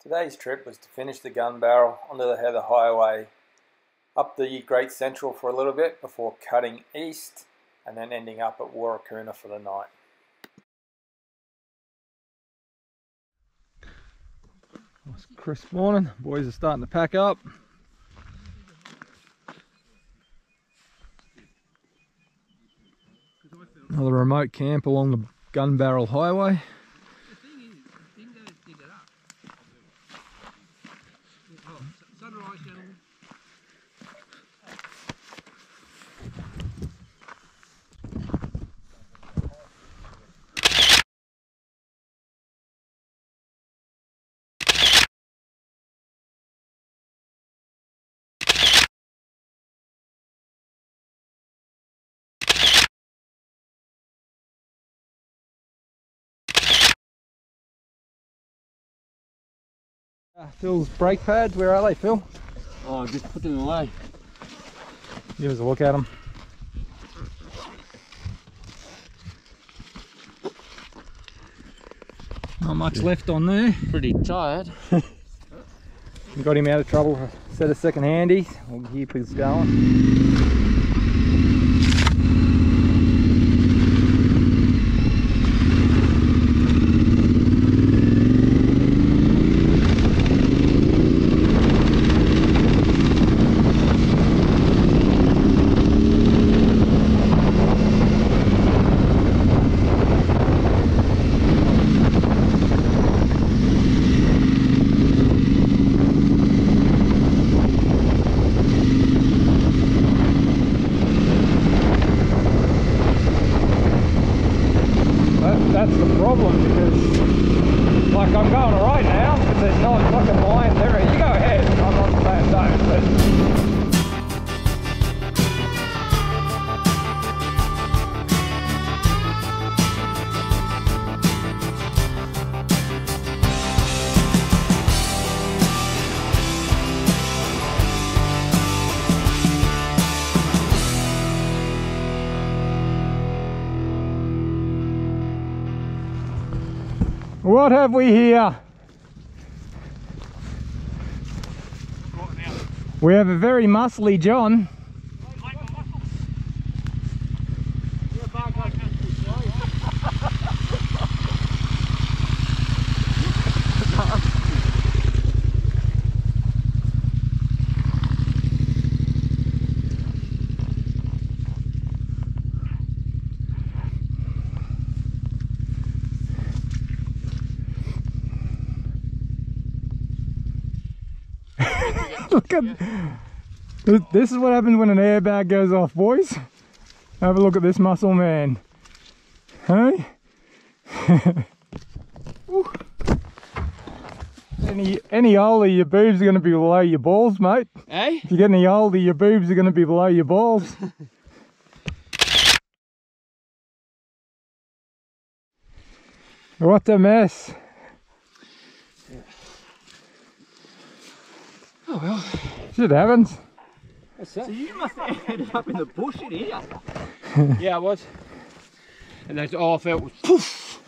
Today's trip was to finish the gun barrel onto the Heather Highway, up the Great Central for a little bit before cutting east and then ending up at Warracoona for the night. Nice crisp morning, boys are starting to pack up. Another remote camp along the Gun Barrel Highway. Phil's brake pads, where are they, Phil? Oh, just put them away. Give us a look at them. Not much left on there. Pretty tired. Got him out of trouble for a set of second handies. We'll keep us going. That's the problem, because like I'm going alright now, but there's not fucking lines there. You go ahead, I'm not saying don't, but what have we here? We have a very muscly John. Look at this is what happens when an airbag goes off, boys. Have a look at this muscle man. Hey? any older, your boobs are going to be below your balls, mate. Hey? If you get any older, your boobs are going to be below your balls. What a mess. Oh well. Shit happens. So you must have ended up in the bush in here. Yeah, I was. And that's all I felt was poof.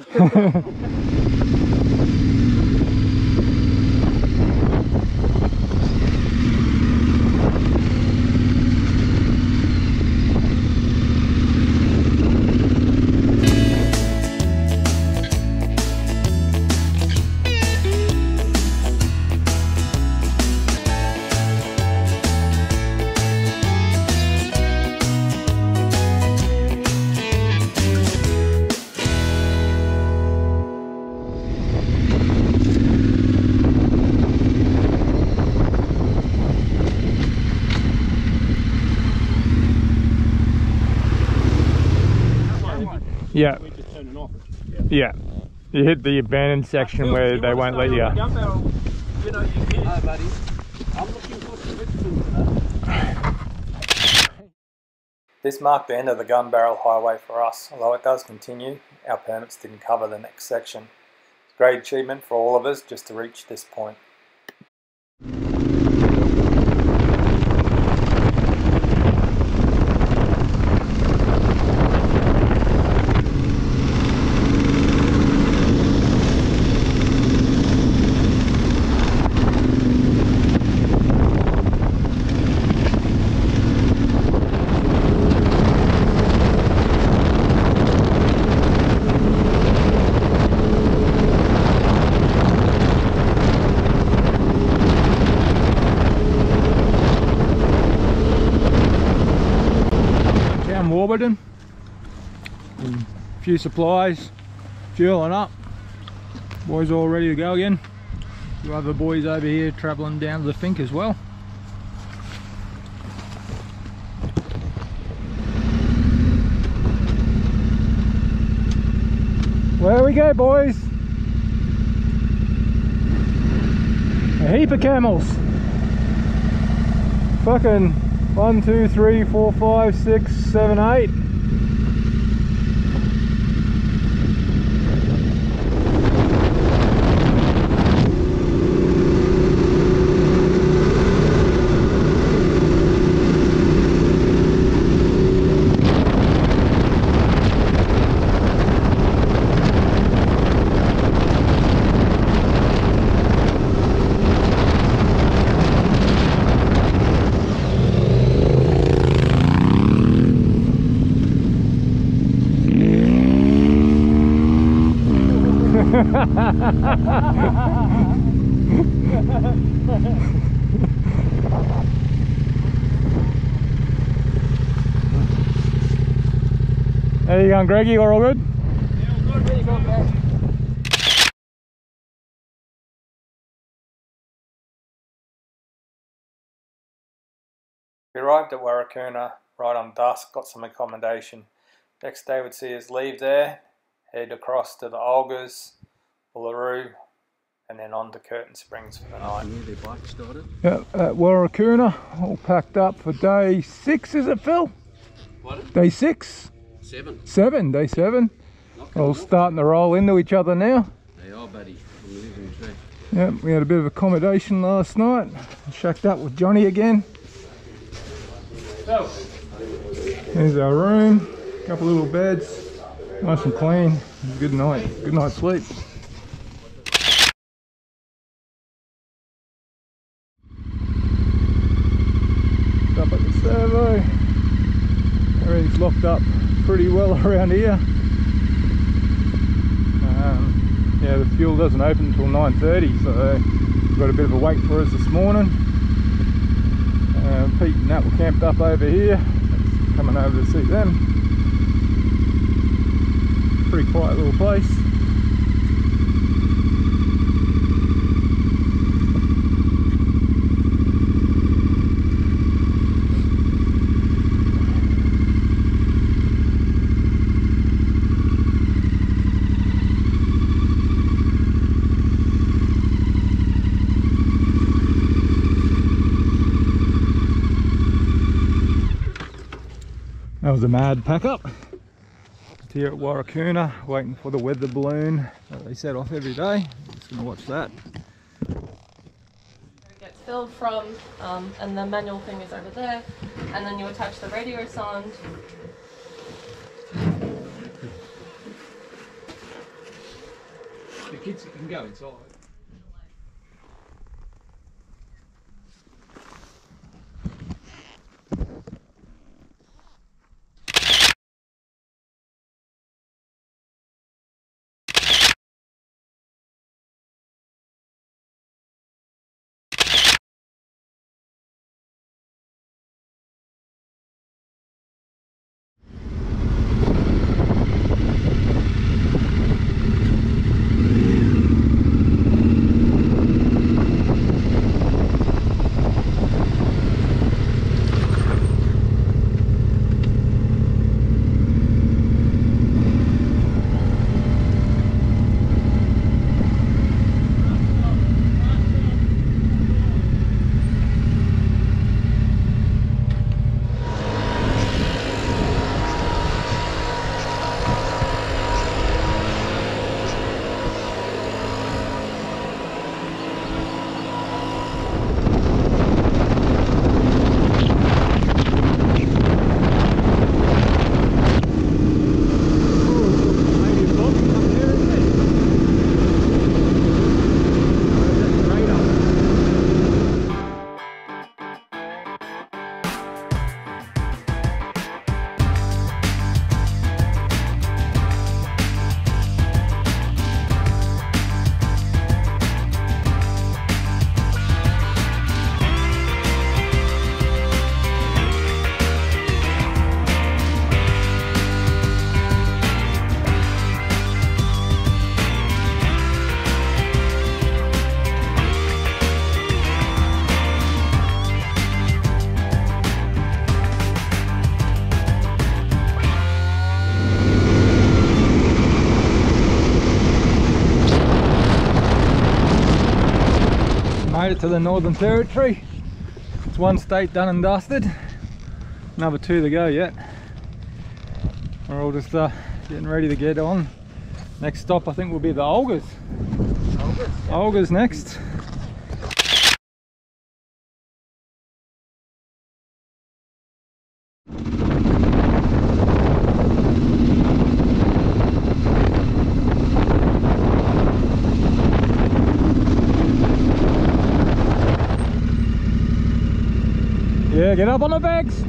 Yeah. We're just turning off. Yeah. You hit the abandoned section where they won't let you. Gun barrel, you know, you can. Hi, buddy. I'm looking for some This marked the end of the Gun Barrel Highway for us. Although it does continue, our permits didn't cover the next section. It's a great achievement for all of us just to reach this point. down Warburton. And a few supplies, fueling up. Boys all ready to go again. A few other boys over here travelling down to the Fink as well. Where we go, boys? A heap of camels. Fucking 1, 2, 3, 4, 5, 6, 7, 8. How you going, Greggy? All good? Yeah, all good. Really good, man. We arrived at Warracoona right on dusk, got some accommodation. Next day we'd see us leave there, head across to the Olgas, Uluru, and then on to Curtin Springs for the night. Yeah, their bike started. Yeah, at Warracoona, all packed up for day 6, is it, Phil? What? Day 6? 7. Day 7. All starting to roll into each other now. They are, buddy. I'm losing track. Yeah, we had a bit of accommodation last night. Shacked up with Johnny again. So, Here's our room. Couple little beds. Nice and clean. Good night. Good night's sleep. Up at the servo. Everything's locked up pretty well around here. Yeah, the fuel doesn't open until 9:30, so we've got a bit of a wait for us this morning. Pete and Nat were camped up over here. Coming over to see them. Pretty quiet little place. That was a mad pack up. Here at Warracoona, waiting for the weather balloon that they set off every day. Just gonna watch that. It gets filled from, and the manual thing is over there, and then you attach the radio sound. the kids can go inside. made it to the Northern Territory. It's one state done and dusted. Another 2 to go yet. We're all just getting ready to get on. Next stop I think will be the Olgas. Olgas next. Yeah, get up on the bags.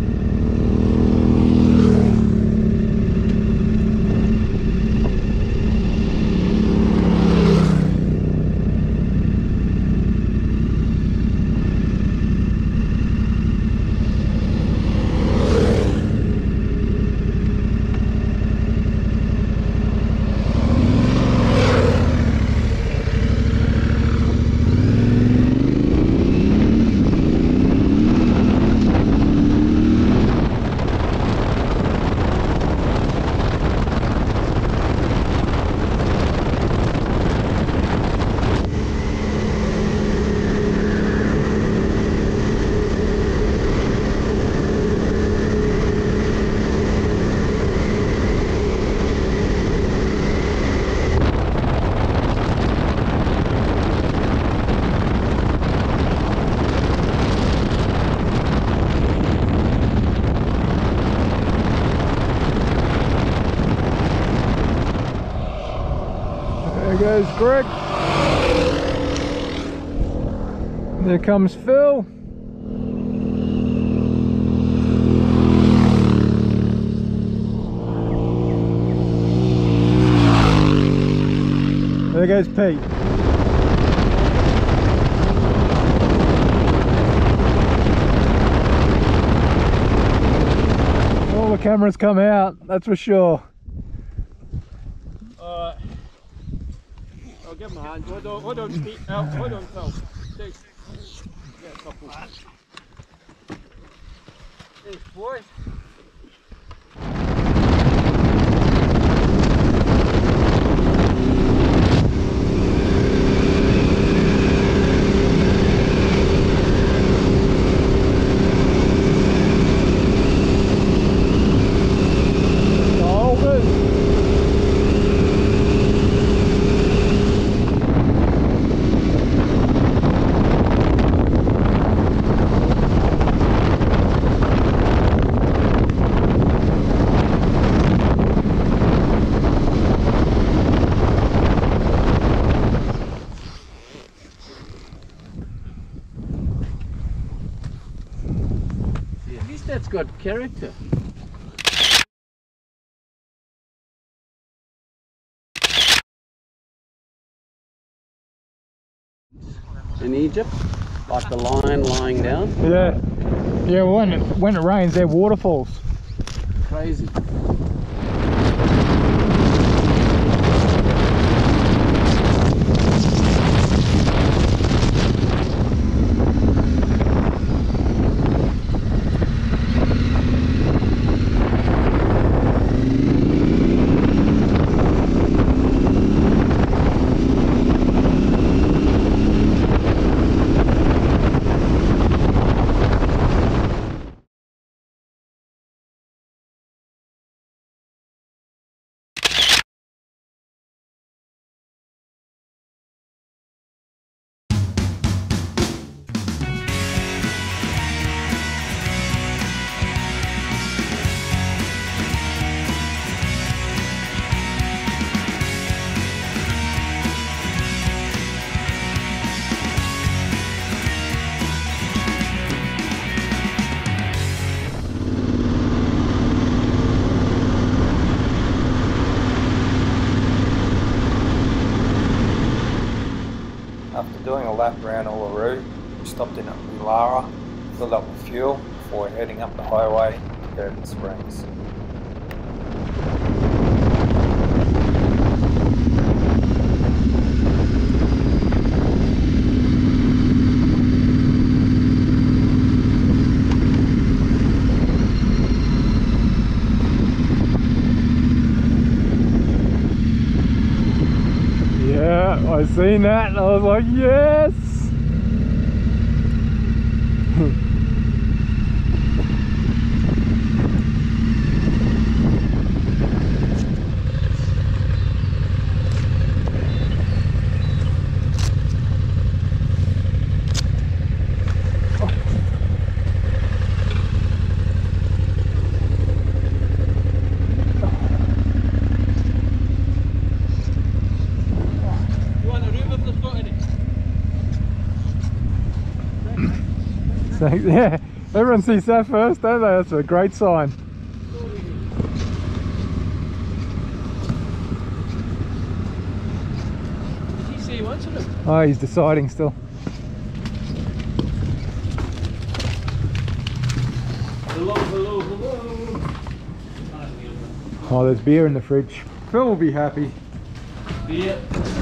There goes Greg. There comes Phil. There goes Pete. All the cameras come out, that's for sure. I'll give him a hand. Hold on, Steve. Hold on, Phil. Thanks. Get a couple. Thanks, boys. At least that's got character. In Egypt, like the lion lying down. Yeah. Yeah, when it rains, they're waterfalls. Crazy. After doing a lap around Uluru, we stopped in at Woollahra, filled up with fuel before heading up the highway to Curtin Springs. I seen that and I was like, yes! Thanks. Yeah, everyone sees that first, don't they? That's a great sign. Did he see you once of them? Oh, he's deciding still. Hello, hello, hello. Oh, there's beer in the fridge. Phil will be happy. Beer.